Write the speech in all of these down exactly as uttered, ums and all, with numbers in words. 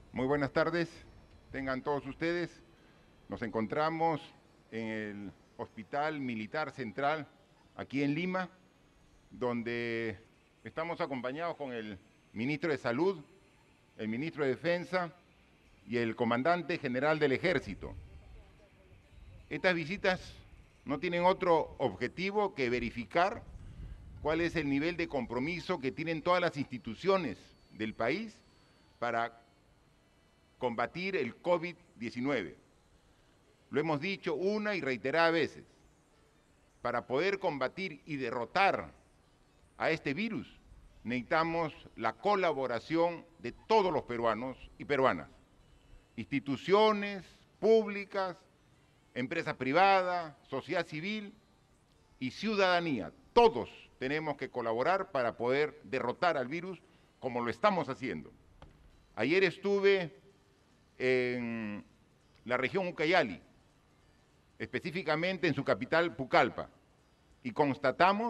Muy buenas tardes, tengan todos ustedes. Nos encontramos en el Hospital Militar Central, aquí en Lima, donde estamos acompañados con el ministro de Salud, el ministro de Defensa y el comandante general del Ejército. Estas visitas no tienen otro objetivo que verificar cuál es el nivel de compromiso que tienen todas las instituciones del país para combatir el COVID diecinueve. Lo hemos dicho una y reiteradas veces. Para poder combatir y derrotar a este virus, necesitamos la colaboración de todos los peruanos y peruanas, instituciones públicas, empresas privadas, sociedad civil y ciudadanía. Todos tenemos que colaborar para poder derrotar al virus como lo estamos haciendo. Ayer estuve en la región Ucayali, específicamente en su capital Pucallpa, y constatamos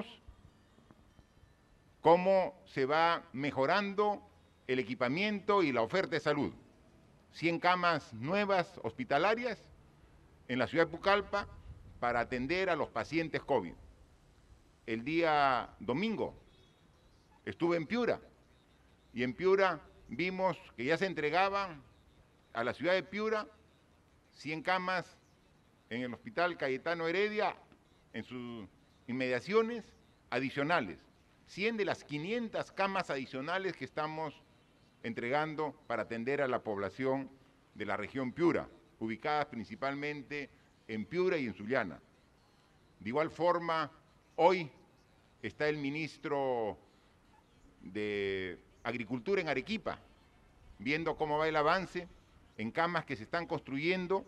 cómo se va mejorando el equipamiento y la oferta de salud. cien camas nuevas hospitalarias en la ciudad de Pucallpa para atender a los pacientes COVID. El día domingo estuve en Piura y en Piura vimos que ya se entregaban a la ciudad de Piura cien camas en el Hospital Cayetano Heredia, en sus inmediaciones adicionales, cien de las quinientas camas adicionales que estamos entregando para atender a la población de la región Piura, ubicadas principalmente en Piura y en Sullana. De igual forma, hoy está el ministro de Agricultura en Arequipa, viendo cómo va el avance en camas que se están construyendo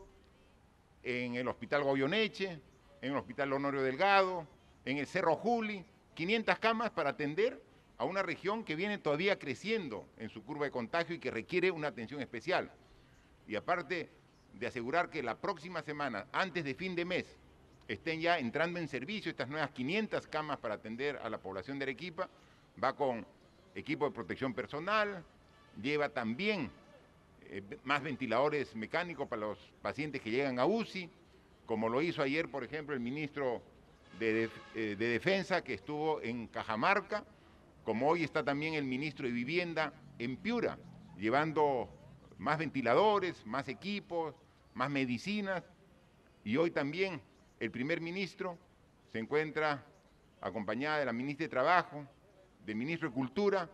en el Hospital Goyoneche, en el Hospital Honorio Delgado, en el Cerro Juli, quinientas camas para atender a una región que viene todavía creciendo en su curva de contagio y que requiere una atención especial. Y aparte de asegurar que la próxima semana, antes de fin de mes, estén ya entrando en servicio estas nuevas quinientas camas para atender a la población de Arequipa, va con equipo de protección personal, lleva también eh, más ventiladores mecánicos para los pacientes que llegan a U C I, como lo hizo ayer, por ejemplo, el ministro de, de, eh, de Defensa, que estuvo en Cajamarca, como hoy está también el ministro de Vivienda en Piura, llevando más ventiladores, más equipos, más medicinas, y hoy también el primer ministro se encuentra acompañada de la ministra de Trabajo, del ministro de Cultura,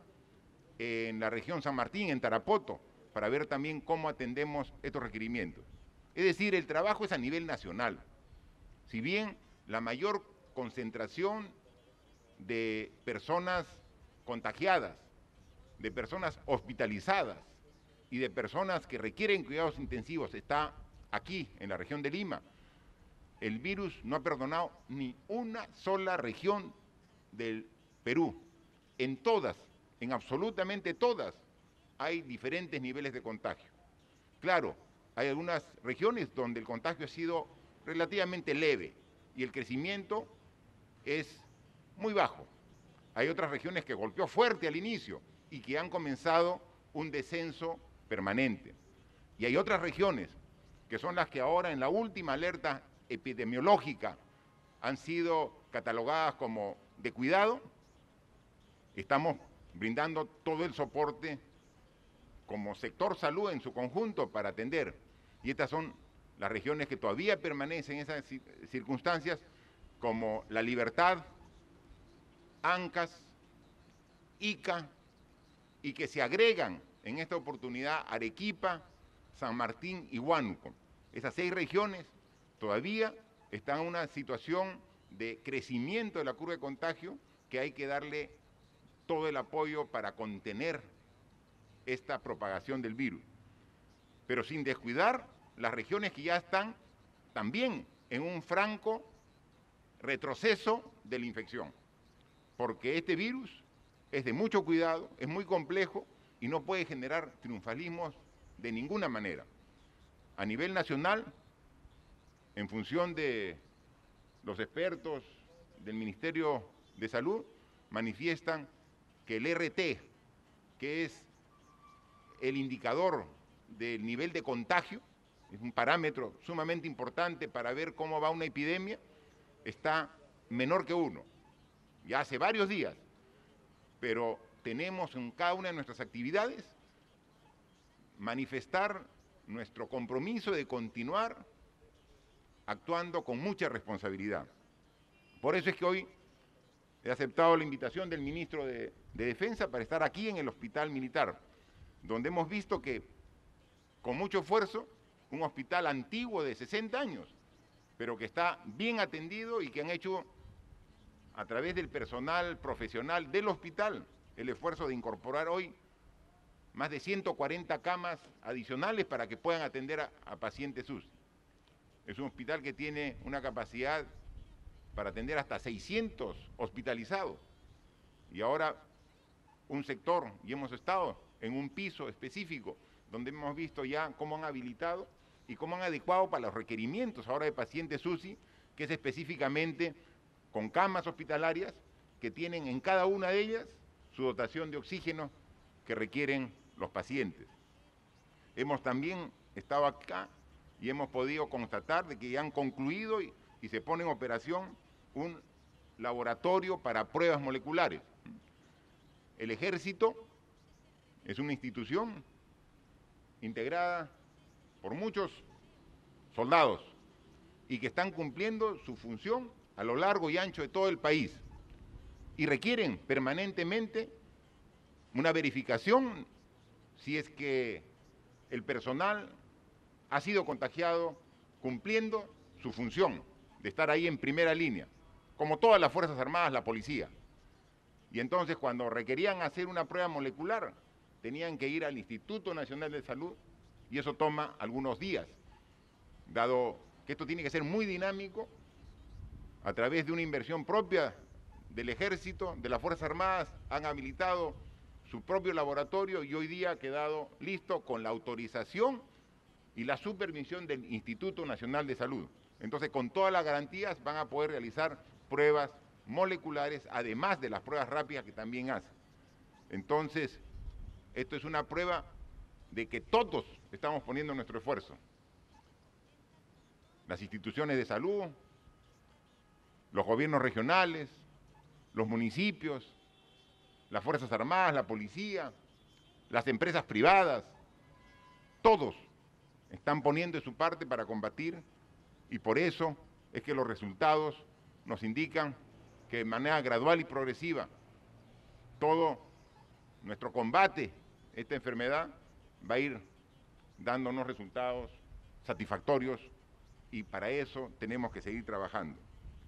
en la región San Martín, en Tarapoto, para ver también cómo atendemos estos requerimientos. Es decir, el trabajo es a nivel nacional. Si bien la mayor concentración de personas contagiadas, de personas hospitalizadas y de personas que requieren cuidados intensivos está aquí, en la región de Lima, el virus no ha perdonado ni una sola región del Perú. En todas, en absolutamente todas, hay diferentes niveles de contagio. Claro, hay algunas regiones donde el contagio ha sido relativamente leve y el crecimiento es muy bajo. Hay otras regiones que golpeó fuerte al inicio y que han comenzado un descenso permanente. Y hay otras regiones que son las que ahora en la última alerta epidemiológica han sido catalogadas como de cuidado. Estamos brindando todo el soporte como sector salud en su conjunto para atender. Y estas son las regiones que todavía permanecen en esas circunstancias, como La Libertad, Ancash, Ica, y que se agregan en esta oportunidad Arequipa, San Martín y Huánuco. Esas seis regiones todavía están en una situación de crecimiento de la curva de contagio que hay que darle todo el apoyo para contener esta propagación del virus, pero sin descuidar las regiones que ya están también en un franco retroceso de la infección, porque este virus es de mucho cuidado, es muy complejo y no puede generar triunfalismos de ninguna manera. A nivel nacional, en función de los expertos del Ministerio de Salud, manifiestan que el R T, que es el indicador del nivel de contagio, es un parámetro sumamente importante para ver cómo va una epidemia, está menor que uno, ya hace varios días, pero tenemos en cada una de nuestras actividades manifestar nuestro compromiso de continuar actuando con mucha responsabilidad. Por eso es que hoy he aceptado la invitación del ministro de, de Defensa para estar aquí en el Hospital Militar, donde hemos visto que, con mucho esfuerzo, un hospital antiguo de sesenta años, pero que está bien atendido y que han hecho, a través del personal profesional del hospital, el esfuerzo de incorporar hoy más de ciento cuarenta camas adicionales para que puedan atender a, a pacientes U C I. Es un hospital que tiene una capacidad para atender hasta seiscientos hospitalizados. Y ahora un sector, y hemos estado en un piso específico, donde hemos visto ya cómo han habilitado y cómo han adecuado para los requerimientos ahora de pacientes U C I, que es específicamente con camas hospitalarias que tienen en cada una de ellas su dotación de oxígeno que requieren los pacientes. Hemos también estado acá y hemos podido constatar de que ya han concluido y, y se pone en operación un laboratorio para pruebas moleculares. El Ejército es una institución integrada por muchos soldados y que están cumpliendo su función a lo largo y ancho de todo el país y requieren permanentemente una verificación si es que el personal ha sido contagiado cumpliendo su función de estar ahí en primera línea, como todas las Fuerzas Armadas, la policía. Y entonces cuando requerían hacer una prueba molecular, tenían que ir al Instituto Nacional de Salud y eso toma algunos días, dado que esto tiene que ser muy dinámico a través de una inversión propia del Ejército, de las Fuerzas Armadas, han habilitado su propio laboratorio y hoy día ha quedado listo con la autorización y la supervisión del Instituto Nacional de Salud. Entonces, con todas las garantías van a poder realizar pruebas moleculares, además de las pruebas rápidas que también hacen. Entonces, esto es una prueba de que todos estamos poniendo nuestro esfuerzo. Las instituciones de salud, los gobiernos regionales, los municipios, las Fuerzas Armadas, la policía, las empresas privadas, todos están poniendo de su parte para combatir y por eso es que los resultados nos indican que de manera gradual y progresiva todo nuestro combate a esta enfermedad va a ir dándonos resultados satisfactorios y para eso tenemos que seguir trabajando.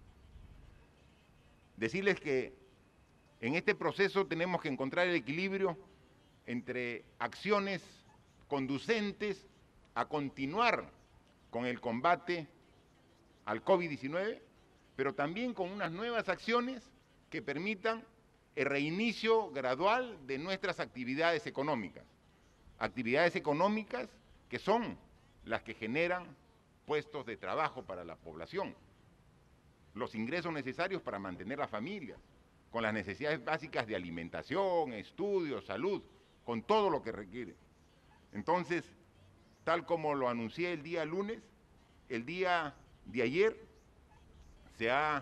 Decirles que en este proceso tenemos que encontrar el equilibrio entre acciones conducentes a continuar con el combate al COVID diecinueve, pero también con unas nuevas acciones que permitan el reinicio gradual de nuestras actividades económicas. Actividades económicas que son las que generan puestos de trabajo para la población, los ingresos necesarios para mantener las familias, con las necesidades básicas de alimentación, estudios, salud, con todo lo que requiere. Entonces, tal como lo anuncié el día lunes, el día de ayer se ha,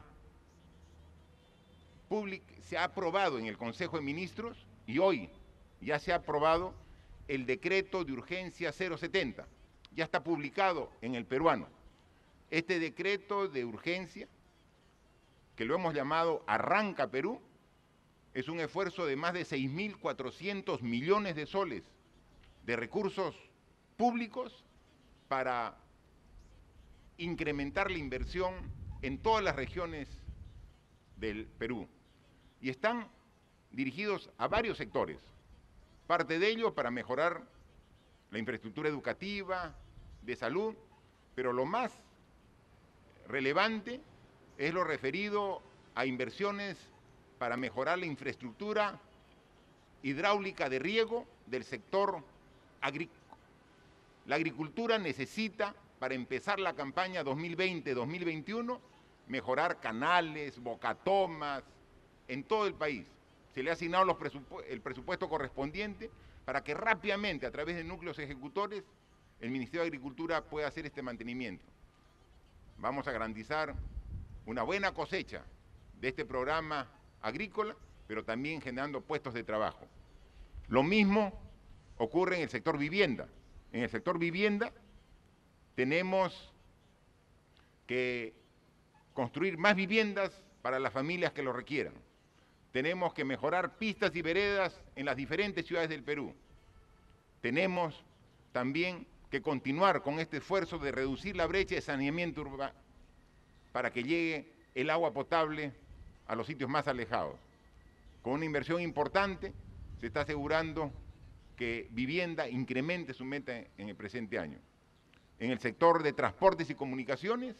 public, se ha aprobado en el Consejo de Ministros y hoy ya se ha aprobado el decreto de urgencia cero setenta, ya está publicado en el peruano. Este decreto de urgencia, que lo hemos llamado Arranca Perú, es un esfuerzo de más de seis mil cuatrocientos millones de soles de recursos públicos para incrementar la inversión en todas las regiones del Perú. Y están dirigidos a varios sectores, parte de ellos para mejorar la infraestructura educativa, de salud, pero lo más relevante es lo referido a inversiones para mejorar la infraestructura hidráulica de riego del sector agrícola. La agricultura necesita, para empezar la campaña dos mil veinte dos mil veintiuno, mejorar canales, bocatomas en todo el país. Se le ha asignado los presupu- el presupuesto correspondiente para que rápidamente, a través de núcleos ejecutores, el Ministerio de Agricultura puede hacer este mantenimiento. Vamos a garantizar una buena cosecha de este programa agrícola, pero también generando puestos de trabajo. Lo mismo ocurre en el sector vivienda. En el sector vivienda tenemos que construir más viviendas para las familias que lo requieran. Tenemos que mejorar pistas y veredas en las diferentes ciudades del Perú. Tenemos también que continuar con este esfuerzo de reducir la brecha de saneamiento urbano para que llegue el agua potable a los sitios más alejados. Con una inversión importante se está asegurando que vivienda incremente su meta en el presente año. En el sector de transportes y comunicaciones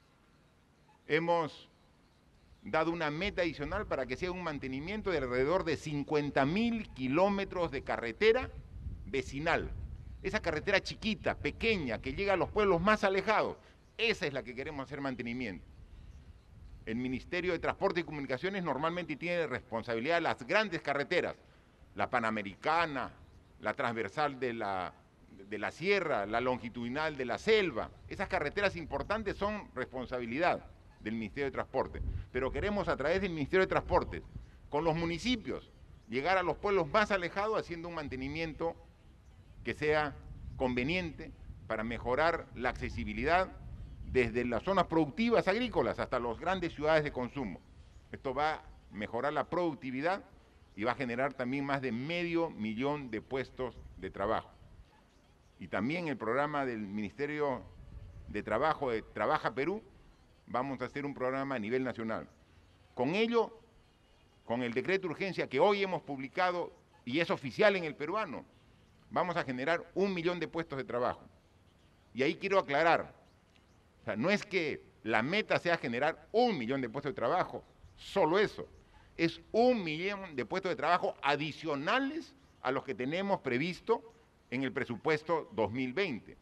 hemos dado una meta adicional para que sea un mantenimiento de alrededor de cincuenta mil kilómetros de carretera vecinal. Esa carretera chiquita, pequeña, que llega a los pueblos más alejados, esa es la que queremos hacer mantenimiento. El Ministerio de Transporte y Comunicaciones normalmente tiene responsabilidad de las grandes carreteras, la Panamericana, la transversal de la, de la Sierra, la longitudinal de la Selva. Esas carreteras importantes son responsabilidad del Ministerio de Transporte, pero queremos a través del Ministerio de Transportes, con los municipios, llegar a los pueblos más alejados haciendo un mantenimiento que sea conveniente para mejorar la accesibilidad desde las zonas productivas agrícolas hasta las grandes ciudades de consumo. Esto va a mejorar la productividad y va a generar también más de medio millón de puestos de trabajo. Y también el programa del Ministerio de Trabajo de Trabaja Perú, vamos a hacer un programa a nivel nacional. Con ello, con el decreto de urgencia que hoy hemos publicado y es oficial en el peruano, vamos a generar un millón de puestos de trabajo. Y ahí quiero aclarar, o sea, no es que la meta sea generar un millón de puestos de trabajo, solo eso. Es un millón de puestos de trabajo adicionales a los que tenemos previsto en el presupuesto dos mil veinte.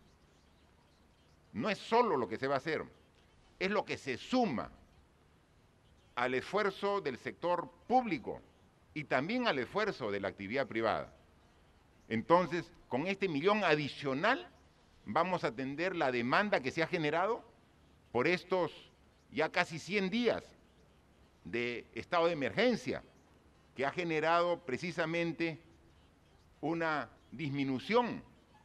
No es solo lo que se va a hacer, es lo que se suma al esfuerzo del sector público y también al esfuerzo de la actividad privada. Entonces, con este millón adicional vamos a atender la demanda que se ha generado por estos ya casi cien días de estado de emergencia, que ha generado precisamente una disminución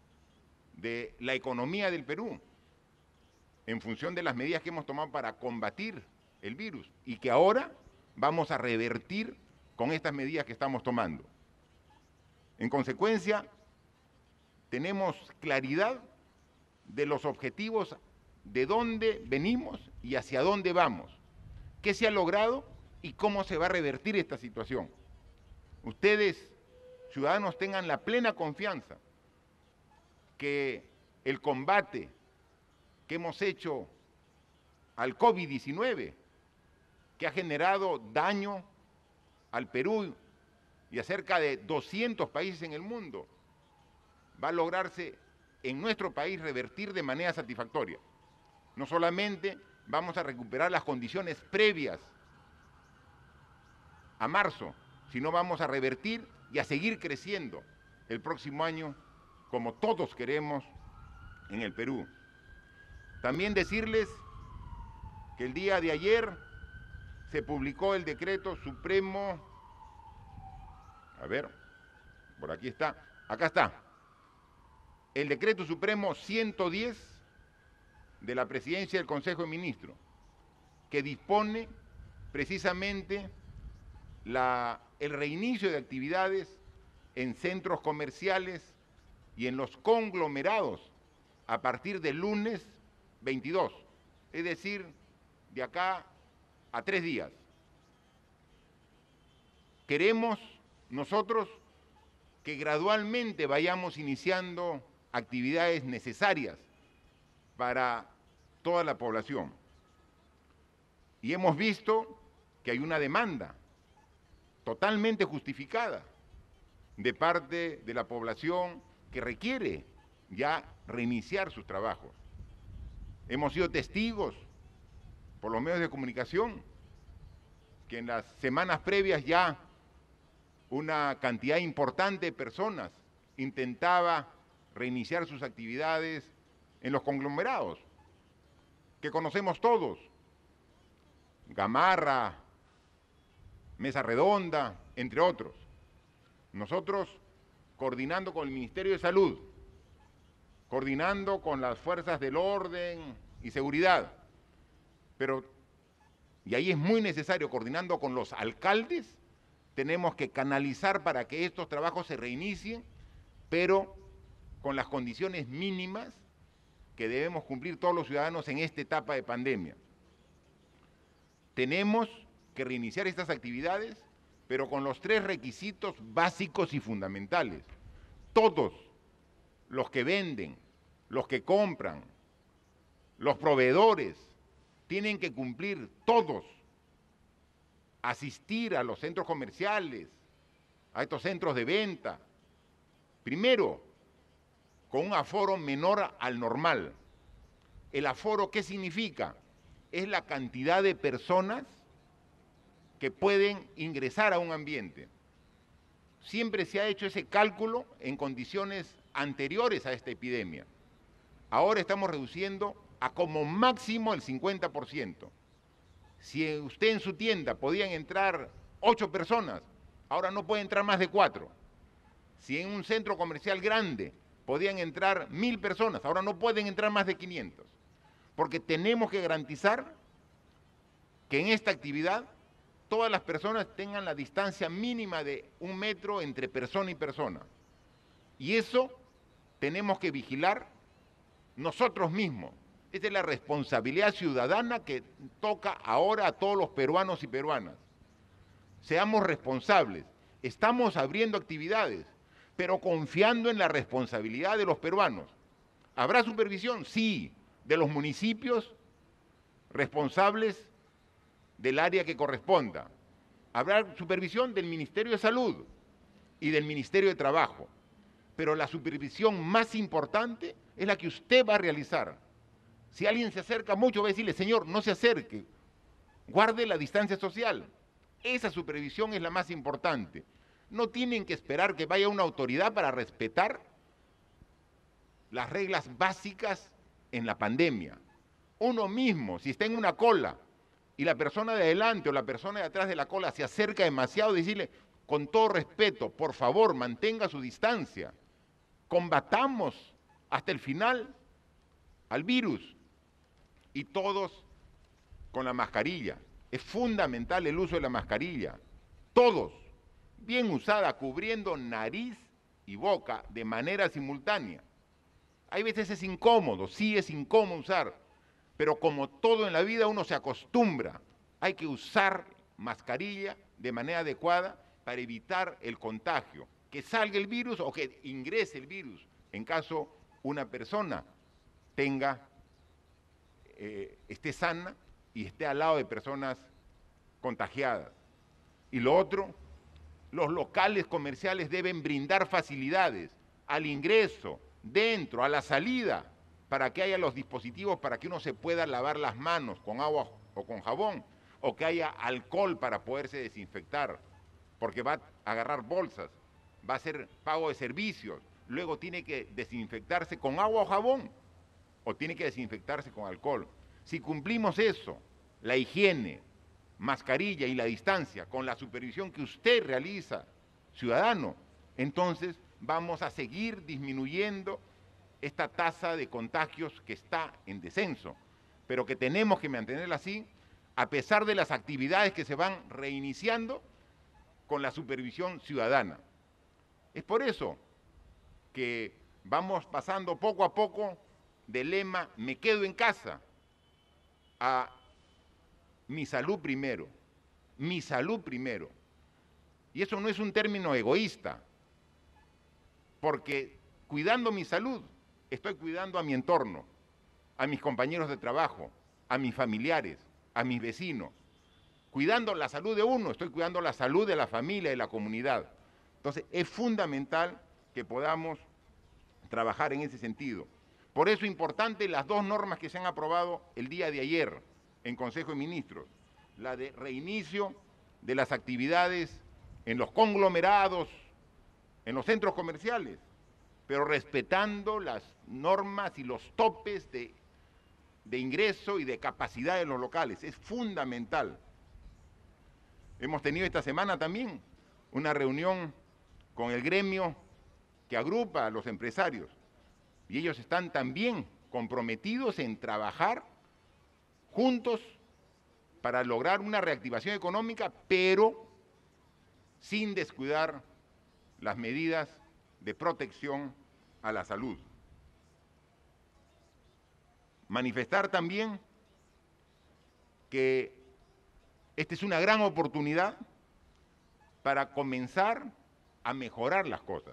de la economía del Perú en función de las medidas que hemos tomado para combatir el virus y que ahora vamos a revertir con estas medidas que estamos tomando. En consecuencia, tenemos claridad de los objetivos de dónde venimos y hacia dónde vamos, qué se ha logrado y cómo se va a revertir esta situación. Ustedes, ciudadanos, tengan la plena confianza que el combate que hemos hecho al COVID diecinueve, que ha generado daño al Perú y a cerca de doscientos países en el mundo, va a lograrse en nuestro país revertir de manera satisfactoria. No solamente vamos a recuperar las condiciones previas a marzo, sino vamos a revertir y a seguir creciendo el próximo año como todos queremos en el Perú. También decirles que el día de ayer se publicó el decreto supremo, a ver, por aquí está, acá está, el decreto supremo ciento diez de la Presidencia del Consejo de Ministros, que dispone precisamente la, el reinicio de actividades en centros comerciales y en los conglomerados a partir del lunes veintidós, es decir, de acá a tres días. Queremos nosotros que gradualmente vayamos iniciando actividades necesarias para toda la población. Y hemos visto que hay una demanda totalmente justificada de parte de la población que requiere ya reiniciar sus trabajos. Hemos sido testigos por los medios de comunicación que en las semanas previas ya una cantidad importante de personas intentaba reiniciar sus actividades en los conglomerados, que conocemos todos, Gamarra, Mesa Redonda, entre otros. Nosotros, coordinando con el Ministerio de Salud, coordinando con las fuerzas del orden y seguridad, pero, y ahí es muy necesario, coordinando con los alcaldes, tenemos que canalizar para que estos trabajos se reinicien, pero con las condiciones mínimas que debemos cumplir todos los ciudadanos en esta etapa de pandemia. Tenemos que reiniciar estas actividades, pero con los tres requisitos básicos y fundamentales. Todos los que venden, los que compran, los proveedores, tienen que cumplir todos, asistir a los centros comerciales, a estos centros de venta, primero, con un aforo menor al normal. ¿El aforo qué significa? Es la cantidad de personas que pueden ingresar a un ambiente. Siempre se ha hecho ese cálculo en condiciones anteriores a esta epidemia. Ahora estamos reduciendo a como máximo el cincuenta por ciento. Si usted en su tienda podían entrar ocho personas, ahora no puede entrar más de cuatro. Si en un centro comercial grande podían entrar mil personas, ahora no pueden entrar más de quinientos. Porque tenemos que garantizar que en esta actividad todas las personas tengan la distancia mínima de un metro entre persona y persona. Y eso tenemos que vigilar nosotros mismos. Esta es la responsabilidad ciudadana que toca ahora a todos los peruanos y peruanas. Seamos responsables. Estamos abriendo actividades, pero confiando en la responsabilidad de los peruanos. ¿Habrá supervisión? Sí, de los municipios responsables del área que corresponda. Habrá supervisión del Ministerio de Salud y del Ministerio de Trabajo. Pero la supervisión más importante es la que usted va a realizar. Si alguien se acerca mucho, va a decirle, señor, no se acerque, guarde la distancia social. Esa supervisión es la más importante. No tienen que esperar que vaya una autoridad para respetar las reglas básicas en la pandemia. Uno mismo, si está en una cola y la persona de adelante o la persona de atrás de la cola se acerca demasiado, decirle, con todo respeto, por favor, mantenga su distancia. Combatamos hasta el final al virus. Y todos con la mascarilla. Es fundamental el uso de la mascarilla. Todos, bien usada, cubriendo nariz y boca de manera simultánea. Hay veces es incómodo, sí es incómodo usar, pero como todo en la vida uno se acostumbra. Hay que usar mascarilla de manera adecuada para evitar el contagio. Que salga el virus o que ingrese el virus, en caso una persona tenga Eh, esté sana y esté al lado de personas contagiadas. Y lo otro, los locales comerciales deben brindar facilidades al ingreso, dentro, a la salida, para que haya los dispositivos para que uno se pueda lavar las manos con agua o con jabón, o que haya alcohol para poderse desinfectar, porque va a agarrar bolsas, va a hacer pago de servicios, luego tiene que desinfectarse con agua o jabón, o tiene que desinfectarse con alcohol. Si cumplimos eso, la higiene, mascarilla y la distancia, con la supervisión que usted realiza, ciudadano, entonces vamos a seguir disminuyendo esta tasa de contagios que está en descenso, pero que tenemos que mantenerla así, a pesar de las actividades que se van reiniciando con la supervisión ciudadana. Es por eso que vamos pasando poco a poco del lema "me quedo en casa" a "mi salud primero", mi salud primero. Y eso no es un término egoísta, porque cuidando mi salud, estoy cuidando a mi entorno, a mis compañeros de trabajo, a mis familiares, a mis vecinos. Cuidando la salud de uno, estoy cuidando la salud de la familia y la comunidad. Entonces, es fundamental que podamos trabajar en ese sentido. Por eso es importante las dos normas que se han aprobado el día de ayer en Consejo de Ministros. La de reinicio de las actividades en los conglomerados, en los centros comerciales, pero respetando las normas y los topes de, de ingreso y de capacidad de los locales. Es fundamental. Hemos tenido esta semana también una reunión con el gremio que agrupa a los empresarios y ellos están también comprometidos en trabajar juntos para lograr una reactivación económica, pero sin descuidar las medidas de protección a la salud. Manifestar también que esta es una gran oportunidad para comenzar a mejorar las cosas.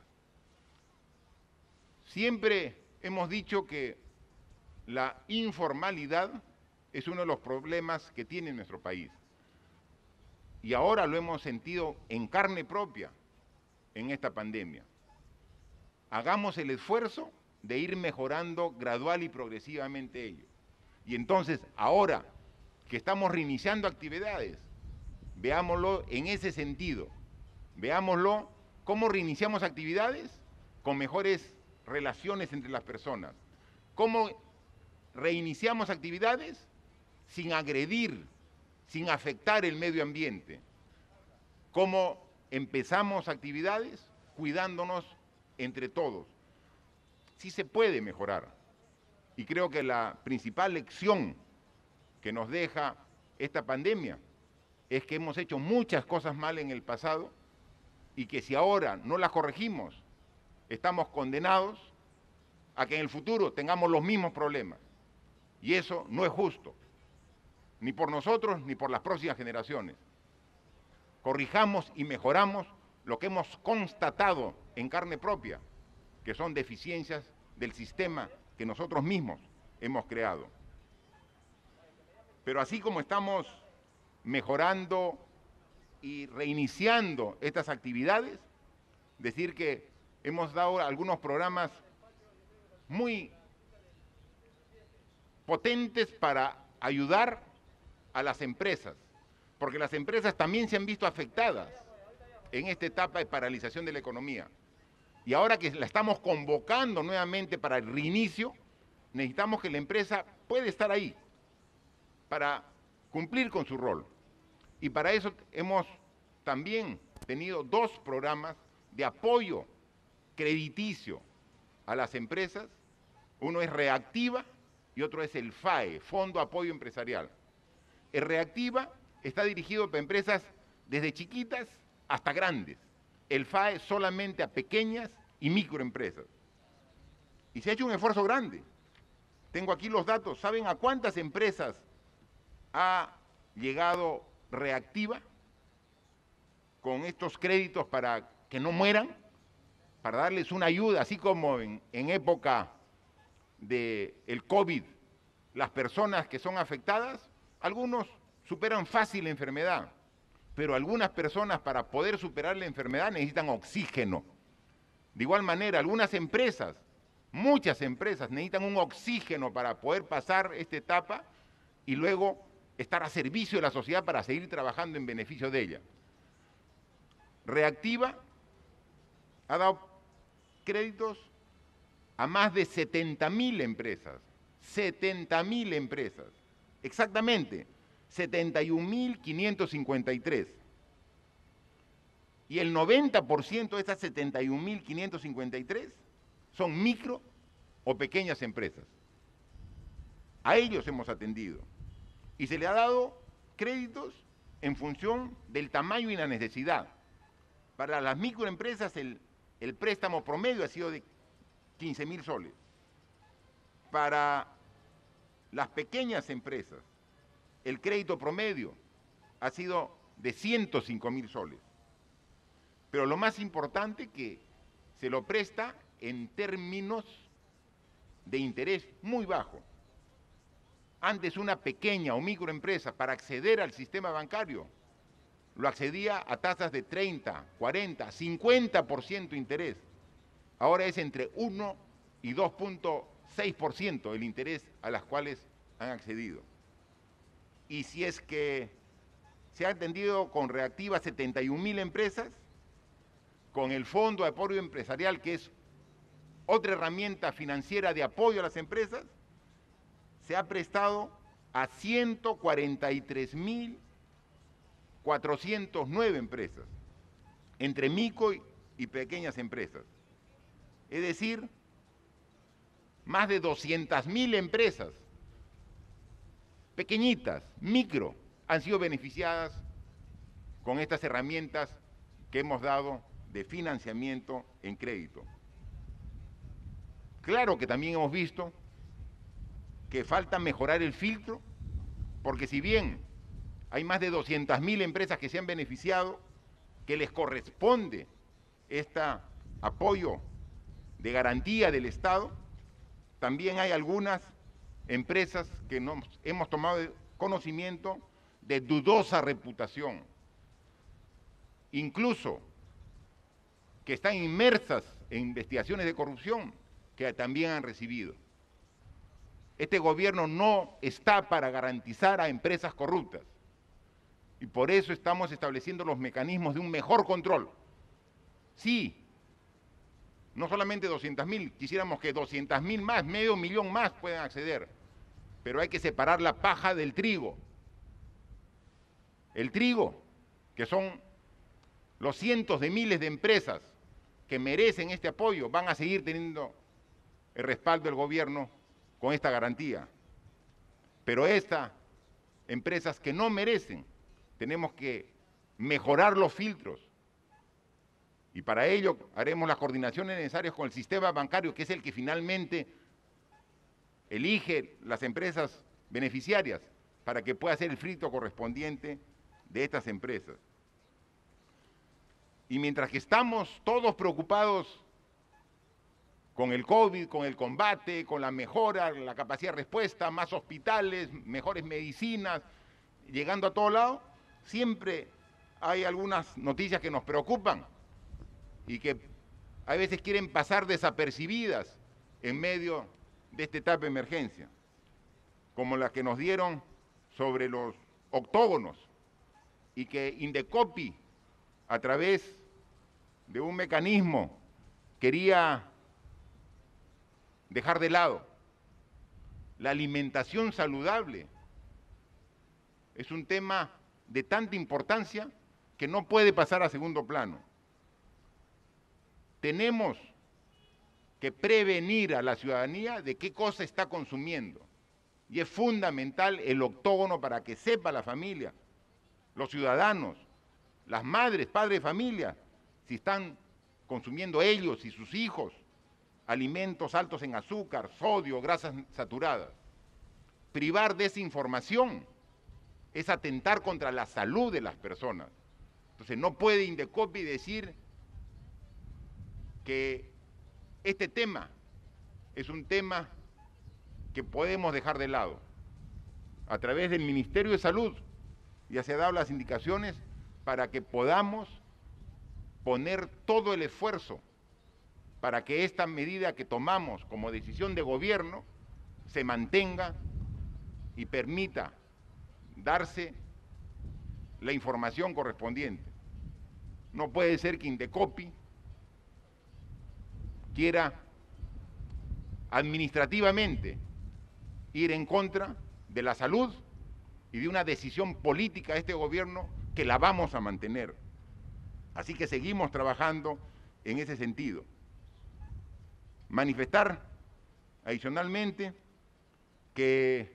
Siempre hemos dicho que la informalidad es uno de los problemas que tiene nuestro país. Y ahora lo hemos sentido en carne propia en esta pandemia. Hagamos el esfuerzo de ir mejorando gradual y progresivamente ello. Y entonces, ahora que estamos reiniciando actividades, veámoslo en ese sentido. Veámoslo cómo reiniciamos actividades con mejores relaciones entre las personas. Cómo reiniciamos actividades sin agredir, sin afectar el medio ambiente. Cómo empezamos actividades cuidándonos entre todos. Sí se puede mejorar. Y creo que la principal lección que nos deja esta pandemia es que hemos hecho muchas cosas mal en el pasado y que si ahora no las corregimos, estamos condenados a que en el futuro tengamos los mismos problemas. Y eso no es justo, ni por nosotros ni por las próximas generaciones. Corrijamos y mejoramos lo que hemos constatado en carne propia, que son deficiencias del sistema que nosotros mismos hemos creado. Pero así como estamos mejorando y reiniciando estas actividades, decir que hemos dado algunos programas muy potentes para ayudar a las empresas, porque las empresas también se han visto afectadas en esta etapa de paralización de la economía. Y ahora que la estamos convocando nuevamente para el reinicio, necesitamos que la empresa pueda estar ahí para cumplir con su rol. Y para eso hemos también tenido dos programas de apoyo crediticio a las empresas. Uno es Reactiva y otro es el F A E, Fondo Apoyo Empresarial. El Reactiva está dirigido para empresas desde chiquitas hasta grandes. El F A E solamente a pequeñas y microempresas. Y se ha hecho un esfuerzo grande. Tengo aquí los datos. ¿Saben a cuántas empresas ha llegado Reactiva con estos créditos para que no mueran? Para darles una ayuda, así como en, en época del COVID, las personas que son afectadas, algunos superan fácil la enfermedad, pero algunas personas para poder superar la enfermedad necesitan oxígeno. De igual manera, algunas empresas, muchas empresas necesitan un oxígeno para poder pasar esta etapa y luego estar a servicio de la sociedad para seguir trabajando en beneficio de ella. Reactiva ha dado créditos a más de setenta mil empresas, setenta mil empresas, exactamente, setenta y un mil quinientos cincuenta y tres. Y el noventa por ciento de estas setenta y un mil quinientos cincuenta y tres son micro o pequeñas empresas. A ellos hemos atendido. Y se le ha dado créditos en función del tamaño y la necesidad. Para las microempresas el, el préstamo promedio ha sido de quince mil soles. Para las pequeñas empresas el crédito promedio ha sido de ciento cinco mil soles. Pero lo más importante que se lo presta en términos de interés muy bajo. Antes una pequeña o microempresa para acceder al sistema bancario lo accedía a tasas de treinta, cuarenta, cincuenta por ciento interés. Ahora es entre uno y dos punto seis por ciento el interés a las cuales han accedido. Y si es que se ha atendido con Reactiva setenta y un mil empresas, con el Fondo de Apoyo Empresarial, que es otra herramienta financiera de apoyo a las empresas, se ha prestado a ciento cuarenta y tres mil cuatrocientas nueve empresas, entre micro y pequeñas empresas. Es decir, más de doscientas mil empresas, pequeñitas, micro, han sido beneficiadas con estas herramientas que hemos dado de financiamiento en crédito. Claro que también hemos visto que falta mejorar el filtro, porque si bien hay más de doscientas mil empresas que se han beneficiado, que les corresponde este apoyo de garantía del Estado, también hay algunas empresas que nos hemos tomado conocimiento de dudosa reputación, incluso que están inmersas en investigaciones de corrupción que también han recibido. Este gobierno no está para garantizar a empresas corruptas y por eso estamos estableciendo los mecanismos de un mejor control. Sí, no solamente doscientas mil, quisiéramos que doscientas mil más, medio millón más puedan acceder, pero hay que separar la paja del trigo. El trigo, que son los cientos de miles de empresas que merecen este apoyo, van a seguir teniendo el respaldo del gobierno con esta garantía. Pero estas empresas que no merecen, tenemos que mejorar los filtros. Y para ello haremos las coordinaciones necesarias con el sistema bancario, que es el que finalmente elige las empresas beneficiarias para que pueda hacer el filtro correspondiente de estas empresas. Y mientras que estamos todos preocupados con el COVID, con el combate, con la mejora, la capacidad de respuesta, más hospitales, mejores medicinas, llegando a todo lado, siempre hay algunas noticias que nos preocupan y que a veces quieren pasar desapercibidas en medio de esta etapa de emergencia, como la que nos dieron sobre los octógonos y que Indecopi, a través de un mecanismo, quería dejar de lado. La alimentación saludable es un tema de tanta importancia que no puede pasar a segundo plano. Tenemos que prevenir a la ciudadanía de qué cosa está consumiendo. Y es fundamental el octógono para que sepa la familia, los ciudadanos, las madres, padres de familia, si están consumiendo ellos y sus hijos alimentos altos en azúcar, sodio, grasas saturadas. Privar de esa información es atentar contra la salud de las personas. Entonces no puede Indecopi decir que este tema es un tema que podemos dejar de lado. A través del Ministerio de Salud ya se han dado las indicaciones para que podamos poner todo el esfuerzo para que esta medida que tomamos como decisión de gobierno se mantenga y permita darse la información correspondiente. No puede ser que Indecopi quiera administrativamente ir en contra de la salud y de una decisión política de este gobierno que la vamos a mantener. Así que seguimos trabajando en ese sentido. Manifestar adicionalmente que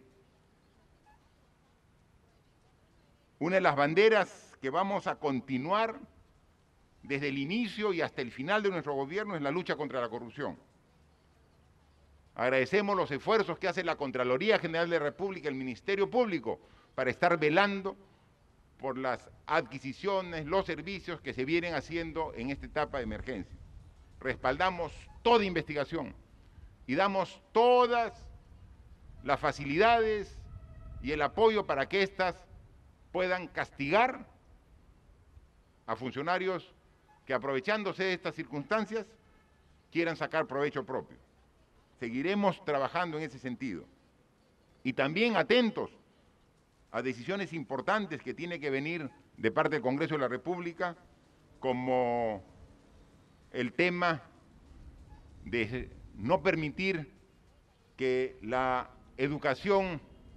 una de las banderas que vamos a continuar desde el inicio y hasta el final de nuestro gobierno es la lucha contra la corrupción. Agradecemos los esfuerzos que hace la Contraloría General de la República y el Ministerio Público para estar velando por las adquisiciones, los servicios que se vienen haciendo en esta etapa de emergencia. Respaldamos toda investigación y damos todas las facilidades y el apoyo para que éstas puedan castigar a funcionarios que, aprovechándose de estas circunstancias, quieran sacar provecho propio. Seguiremos trabajando en ese sentido. Y también atentos a decisiones importantes que tienen que venir de parte del Congreso de la República, como el tema de no permitir que la educación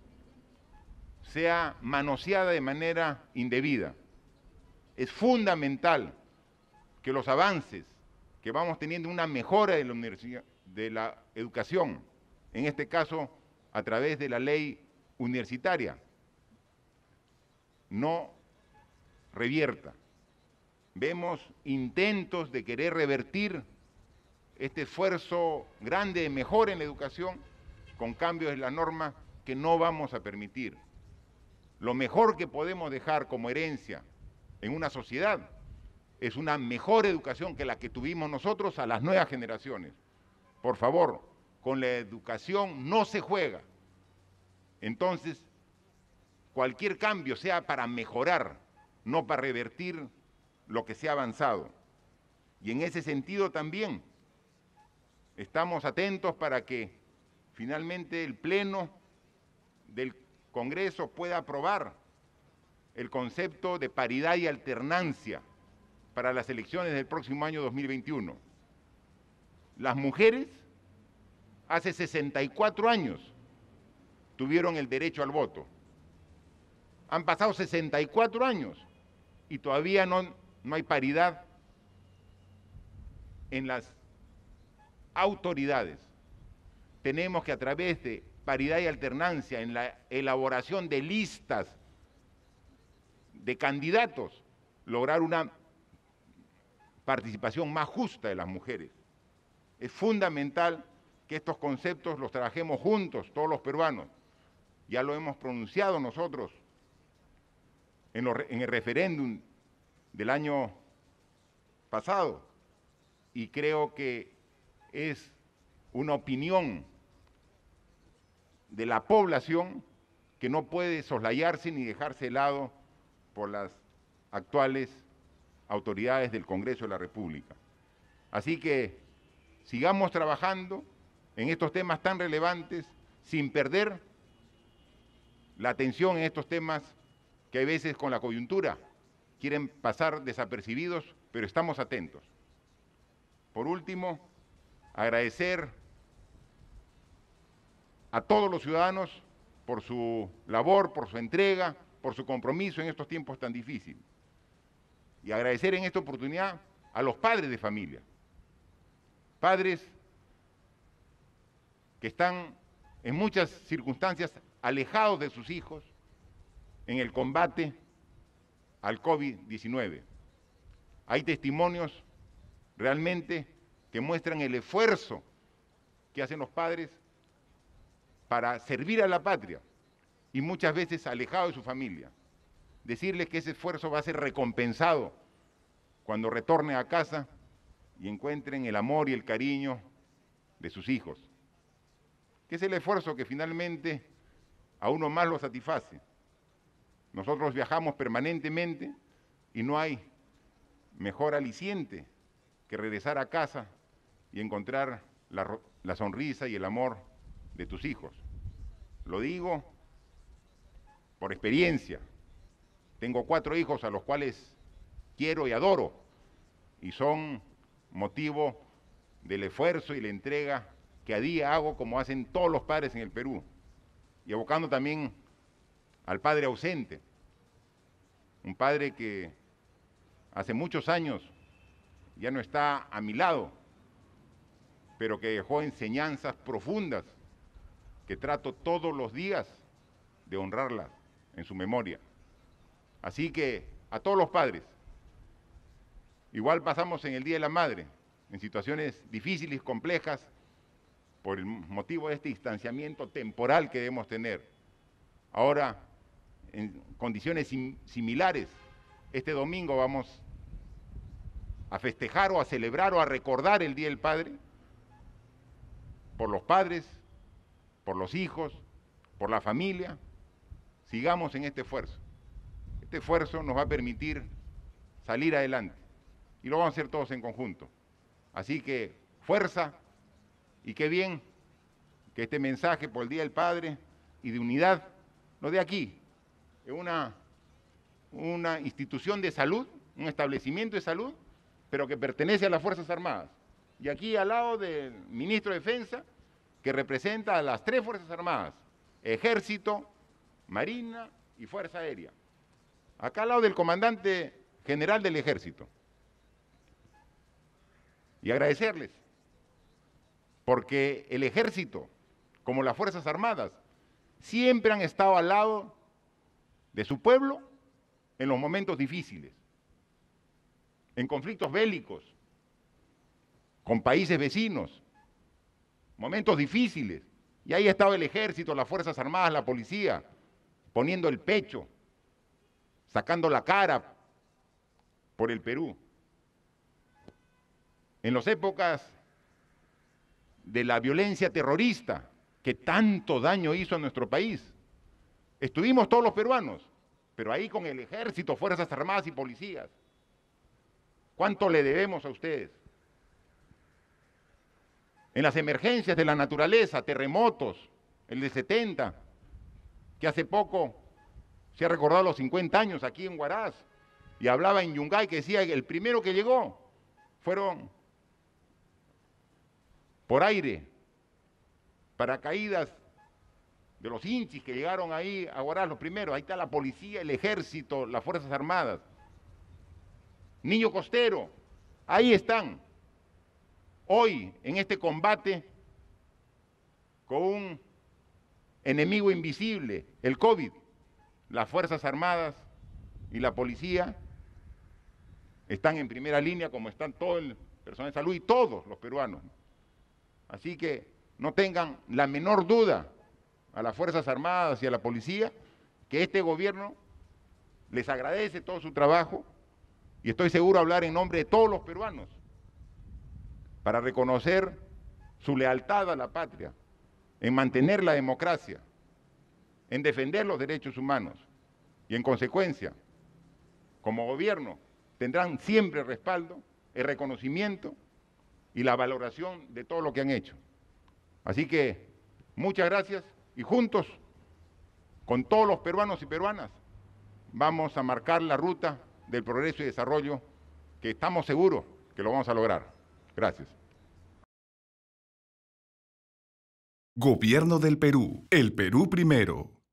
sea manoseada de manera indebida. Es fundamental que los avances que vamos teniendo, una mejora de la, universidad, de la educación, en este caso a través de la ley universitaria, no revierta. Vemos intentos de querer revertir este esfuerzo grande de mejora en la educación con cambios en la norma que no vamos a permitir. Lo mejor que podemos dejar como herencia en una sociedad es una mejor educación que la que tuvimos nosotros a las nuevas generaciones. Por favor, con la educación no se juega. Entonces, cualquier cambio sea para mejorar, no para revertir lo que se ha avanzado. Y en ese sentido también estamos atentos para que finalmente el Pleno del Congreso pueda aprobar el concepto de paridad y alternancia para las elecciones del próximo año dos mil veintiuno. Las mujeres hace sesenta y cuatro años tuvieron el derecho al voto. Han pasado sesenta y cuatro años y todavía no, no hay paridad en las autoridades. Tenemos que a través de paridad y alternancia en la elaboración de listas de candidatos lograr una participación más justa de las mujeres. Es fundamental que estos conceptos los trabajemos juntos, todos los peruanos. Ya lo hemos pronunciado nosotros en, lo, en el referéndum del año pasado y creo que es una opinión de la población que no puede soslayarse ni dejarse de lado por las actuales autoridades del Congreso de la República. Así que sigamos trabajando en estos temas tan relevantes sin perder la atención en estos temas que a veces con la coyuntura quieren pasar desapercibidos, pero estamos atentos. Por último, agradecer a todos los ciudadanos por su labor, por su entrega, por su compromiso en estos tiempos tan difíciles. Y agradecer en esta oportunidad a los padres de familia, padres que están en muchas circunstancias alejados de sus hijos en el combate al COVID diecinueve. Hay testimonios realmente que muestran el esfuerzo que hacen los padres para servir a la patria y muchas veces alejados de su familia. Decirles que ese esfuerzo va a ser recompensado cuando retornen a casa y encuentren el amor y el cariño de sus hijos, que es el esfuerzo que finalmente a uno más lo satisface. Nosotros viajamos permanentemente y no hay mejor aliciente que regresar a casa y encontrar la, la sonrisa y el amor de tus hijos. Lo digo por experiencia. Tengo cuatro hijos a los cuales quiero y adoro y son motivo del esfuerzo y la entrega que a día hago como hacen todos los padres en el Perú. Y evocando también al padre ausente, un padre que hace muchos años ya no está a mi lado, pero que dejó enseñanzas profundas que trato todos los días de honrarlas en su memoria. Así que a todos los padres, igual pasamos en el Día de la Madre, en situaciones difíciles, complejas, por el motivo de este distanciamiento temporal que debemos tener. Ahora, en condiciones sim- similares, este domingo vamos a festejar o a celebrar o a recordar el Día del Padre, por los padres, por los hijos, por la familia. Sigamos en este esfuerzo. Este esfuerzo nos va a permitir salir adelante y lo vamos a hacer todos en conjunto. Así que fuerza y qué bien que este mensaje por el Día del Padre y de unidad nos dé aquí, en una, una institución de salud, un establecimiento de salud, pero que pertenece a las Fuerzas Armadas. y aquí al lado del ministro de Defensa, que representa a las tres Fuerzas Armadas, Ejército, Marina y Fuerza Aérea. Acá al lado del comandante general del Ejército. Y agradecerles, porque el Ejército, como las Fuerzas Armadas, siempre han estado al lado de su pueblo en los momentos difíciles, en conflictos bélicos, con países vecinos, momentos difíciles. Y ahí ha estado el Ejército, las Fuerzas Armadas, la policía, poniendo el pecho, sacando la cara por el Perú. En las épocas de la violencia terrorista que tanto daño hizo a nuestro país, estuvimos todos los peruanos, pero ahí con el Ejército, Fuerzas Armadas y policías. ¿Cuánto le debemos a ustedes? En las emergencias de la naturaleza, terremotos, el de setenta, que hace poco se ha recordado los cincuenta años aquí en Huaraz, y hablaba en Yungay que decía que el primero que llegó fueron por aire, paracaídas de los hinchis que llegaron ahí a Huaraz los primeros. Ahí está la policía, el Ejército, las Fuerzas Armadas. Niño costero, ahí están. Hoy, en este combate con un enemigo invisible, el COVID, las Fuerzas Armadas y la policía están en primera línea, como están todo el personal de salud y todos los peruanos. Así que no tengan la menor duda a las Fuerzas Armadas y a la policía que este gobierno les agradece todo su trabajo y estoy seguro de hablar en nombre de todos los peruanos para reconocer su lealtad a la patria, en mantener la democracia, en defender los derechos humanos y en consecuencia, como gobierno, tendrán siempre el respaldo, el reconocimiento y la valoración de todo lo que han hecho. Así que muchas gracias y juntos, con todos los peruanos y peruanas, vamos a marcar la ruta del progreso y desarrollo que estamos seguros que lo vamos a lograr. Gracias. Gobierno del Perú. El Perú primero.